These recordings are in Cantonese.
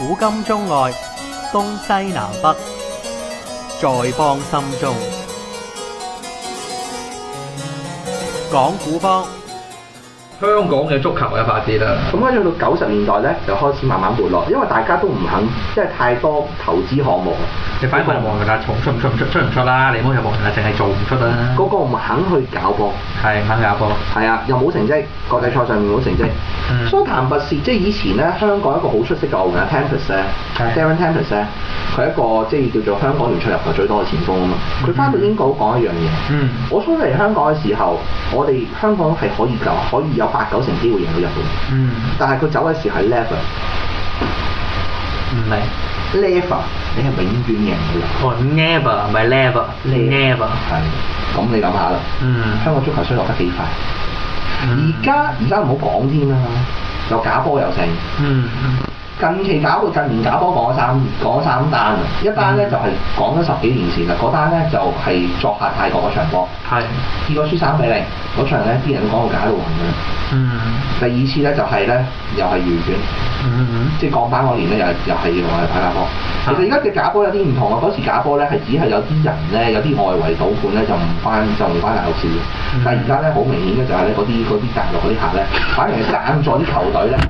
古今中外，東西南北，在邦心中。講古邦。 香港嘅足球嘅發展啦， 咁跟住到90年代咧，就開始慢慢沒落，因為大家都唔肯，即係太多投資項目。 你反望人啦，出唔出啦？你唔好又望人啦，淨係做唔出啦。 個個唔肯去搞波， 係唔肯搞波。係啊，又冇成績，國際賽上面冇成績。所以譚拔士即係以前咧，香港一個好出色嘅球員 Tempest 咧 ，Darren Tempest 咧，佢係一個即係叫做香港聯賽入球最多嘅前鋒啊嘛。佢翻到英國講一樣嘢，我初嚟香港嘅時候，我哋香港係可以有8-9成機會贏到日本。但係佢走嘅時候係 never， 唔係 never， 你係永遠贏唔到。 never 唔係 never。 係，咁你諗下啦。香港足球衰落得幾快？而家唔好講添啦，有假波又成。近年假波講咗三單啊！一單咧就係講咗10幾年前啦，嗰單咧就係作客泰國嗰場波，結果輸3-0，嗰場咧啲人都講到假到暈㗎啦。第二次咧就係咧又係魚卷，即係降班嗰年咧又係用嚟睇假波。其實而家嘅假波有啲唔同啊！嗰時假波咧係只係有啲人咧有啲外圍賭盤咧就唔關大陸事嘅，但係而家咧好明顯嘅就係咧嗰啲大陸嗰啲客咧，反而係贊助啲球隊咧。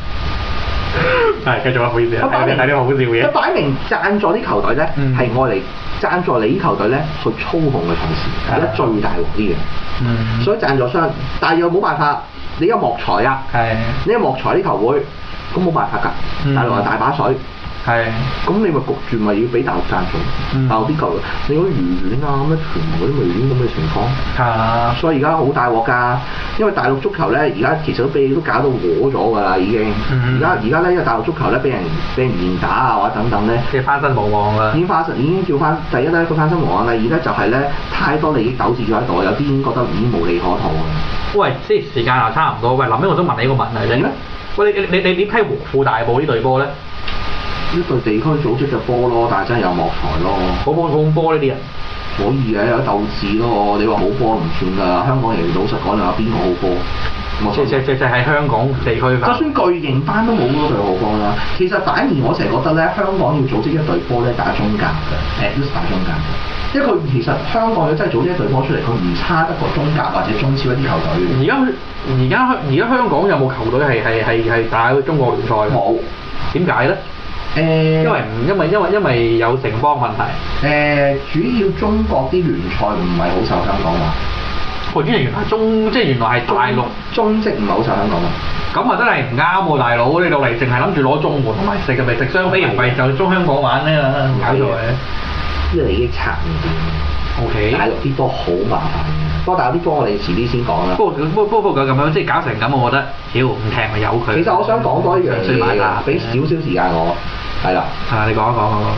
係，繼續啊！唔好意思啊，睇啲好笑嘢。 佢擺明贊助啲球隊咧，係愛嚟贊助你啲球隊咧去操控嘅同時，而家最大鑊啲嘅。所以贊助商，但係又冇辦法，你有莫財啊，你有莫財啲球會，咁冇辦法㗎。大陸係大把水。咁你咪焗住咪要俾大陸贊助，大陸啲球隊，你嗰啲魚丸啊咩全部嗰啲咪已經咁嘅情況。所以而家好大鑊㗎，因為大陸足球咧而家其實都搞到和咗㗎啦已經。而家咧因為大陸足球咧俾人嚴打啊或者等等咧， 即係翻身無望啦。已經叫翻第一咧佢翻身無望啦，第二咧就係咧太多利益糾纏咗喺度，有啲已經覺得已經無利可圖㗎。 喂，即係時間又差唔多，喂，臨尾我想問你一個問題啫。喂，你點睇和富大埔呢隊波咧？ 呢隊地區組織嘅波咯，但係真係有莫財咯。 好波呢啲人可以嘅，有鬥志咯。你話好波唔算㗎，香港人老實講，你話邊個好波？ 即係喺香港地區。 就算巨型班都冇嗰隊好波啦。其實反而我成日覺得咧，香港要組織一隊波咧，打中甲嘅，at least 打中甲嘅。因為佢其實香港佢真係組織一隊波出嚟，佢唔差得過中甲或者中超一啲球隊。 而家香港有冇球隊係打中國聯賽？ 冇。 點解咧？因為有城邦問題。 主要中國啲聯賽唔係好受香港話。 原來係大陸中職唔係好受香港話。 咁啊真係唔啱喎，大佬！你到嚟淨係諗住攞綜援同埋食雙飛，唔係就中香港玩咧嘛？唔搞錯嘅。 利益拆唔掂。 OK。大陸啲波好麻煩嘅。不過大陸啲波我哋遲啲先講啦。 不過咁樣即係搞成咁，我覺得，屌唔踢咪由佢。 其實我想講多一樣嘢㗎，俾少少時間我。係啦。 你講。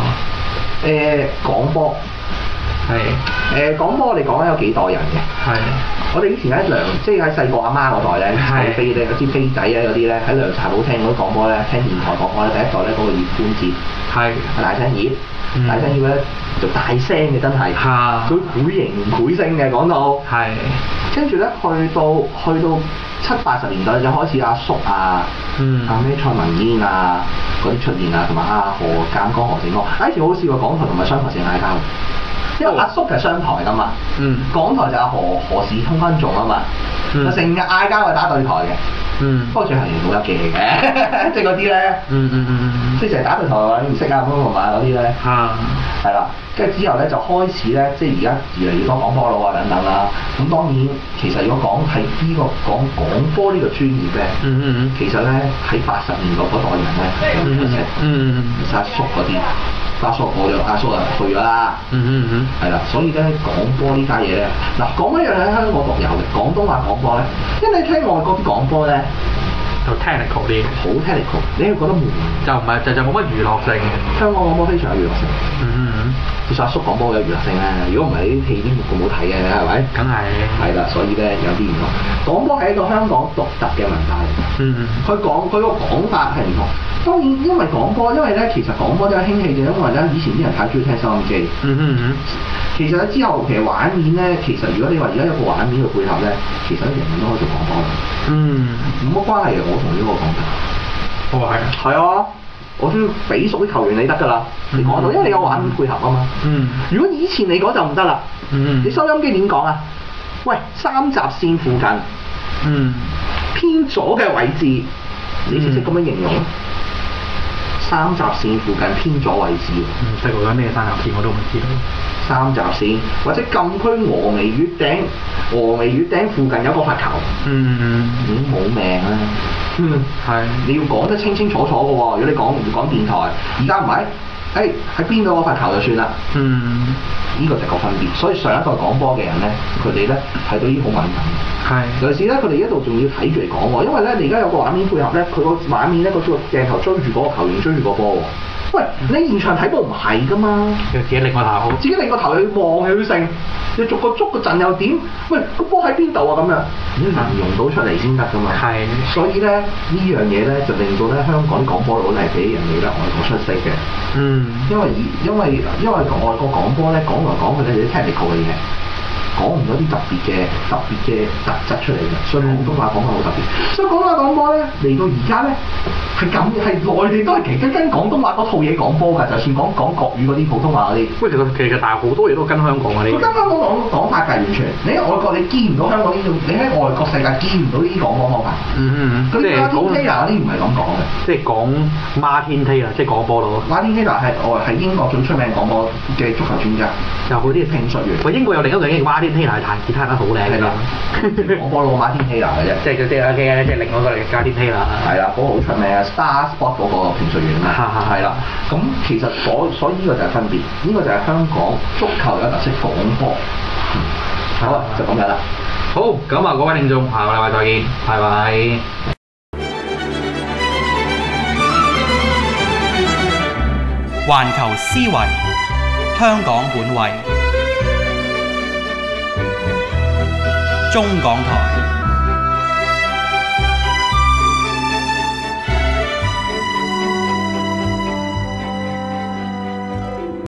講波。講波我哋講緊有幾代人嘅。我哋以前喺即係喺細個阿媽嗰代咧，睇飛咧嗰啲飛仔啊嗰啲咧，喺涼茶鋪聽嗰啲講波咧，聽電台講波咧，第一代咧嗰個葉冠哲。大聲熱。大聲要咧就大聲嘅真係，佢繪形繪聲嘅講到，跟住咧去到70-80年代就開始阿叔啊，咩蔡文嫣啊嗰啲出現啊，同埋何鑑江、何靖江，嗰時好笑啊！港台同埋商台成日嗌交，因為阿叔係商台㗎嘛，港台就阿何氏通分眾啊嘛，就成日嗌交係打對台嘅。不過最後仍然冇得記嘅，即係嗰啲咧，即係成日打對台話你唔識啊咁同埋嗰啲咧，係啦，跟住之後咧就開始咧，即係而家越嚟越多講波佬啊等等啦。咁當然其實如果講係呢個講波呢個專業咧，其實咧喺80年代嗰代人咧，阿叔嗰啲，阿叔過咗，阿叔啊去咗啦，係啦，所以咧講波呢家嘢咧，嗱講一樣喺香港獨有嘅廣東話講波咧，因為你聽外國啲講波咧。 就 technical 啲， 好 technical， 你係覺得悶？就唔係就冇乜娛樂性嘅。香港講波非常有娛樂性。其實阿叔講波有娛樂性咧，如果唔係啲戲啲咁好睇嘅，係咪？梗係。係啦，所以咧有啲唔同。講波係一個香港獨特嘅文化嚟嘅。佢個講法係唔同。當然因為講波，因為咧其實講波都有興起嘅，因為咧以前啲人太中意聽收音機。其實咧之後其實畫面咧，其實如果你話而家有個畫面去配合咧，其實人人都可以做廣播啦。冇乜關係嘅，我同呢個講法。係啊。 我都要俾熟啲球員你得㗎啦，你講到，因為你有畫面配合啊嘛。如果以前你講就唔得啦。你收音機點講啊？喂，三閘線附近，偏左嘅位置，你識唔識咁樣形容？三閘線附近偏左位置。 唔識喎，咩三閘線我都唔知道。 三閘線或者禁區峨眉月頂附近有個罰球。已經冇命啦。係。你要講得清清楚楚嘅喎，如果你講電台，而家唔係。喺邊度個罰球就算啦。呢個就個分別。所以上一代講波嘅人咧，佢哋咧睇到呢啲好敏感。尤其是咧，佢哋一度仲要睇住嚟講喎，因為咧你而家有個畫面配合咧，佢個畫面咧個鏡頭追住嗰個球員追住個波喎。喂，你現場睇波唔係㗎嘛？ 要自己擰個頭， 自己擰個頭去望去成，你逐個捉個陣又點？喂，個波喺邊度啊？咁樣你能用到出嚟先得㗎嘛。所以咧呢樣嘢咧就令到咧香港啲廣播佬係比人哋咧外國出色嘅。因為外國講波咧講來講去咧有啲 technical 嘅嘢。講唔到啲特別嘅特質出嚟嘅，所以廣東話講得好特別。所以廣東話講波咧嚟到而家咧係內地都係其實跟廣東話嗰套嘢講波㗎，就算講國語嗰啲普通話嗰啲。喂，其實但係好多嘢都跟香港嗰啲。佢跟香港講法㗎，完全。你喺外國你見唔到香港呢種，你喺外國世界見唔到呢啲講波方法。嗰啲馬天希拿嗰啲唔係咁講嘅。即係講馬天希拿，即係講波佬。馬天希拿係英國最出名講波嘅足球專家。就嗰啲評述員。喂，英國有另一個人叫馬天希拿，彈吉他得好靚㗎。我幫到個馬天希拿嘅啫，即係另外一個嚟嘅馬天希拿。係啦，嗰個好出名啊 ，Star Sport 嗰個評述員啊。係啦，咁其實所以呢個就係分別，呢個就係香港足球有特色講波。好啊，就咁樣啦。 好，咁啊，各位聽眾，下個禮拜再見，拜拜。 環球思維，香港本位，中港台。